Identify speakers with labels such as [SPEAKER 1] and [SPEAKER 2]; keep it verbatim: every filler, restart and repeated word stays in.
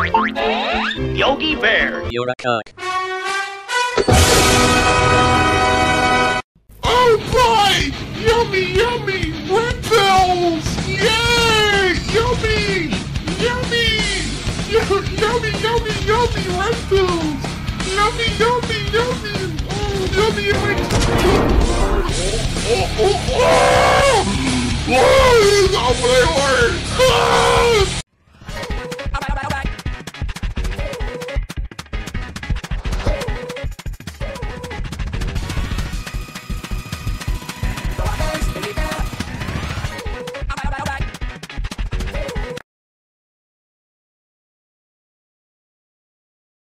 [SPEAKER 1] Yogi Bear.
[SPEAKER 2] You're a cock.
[SPEAKER 3] Oh boy! Yummy, yummy! Red pills! Yay! Yummy! Yummy! Yummy, yummy, yummy, yummy! Red pills! Yummy, yummy, yummy! Oh, yummy!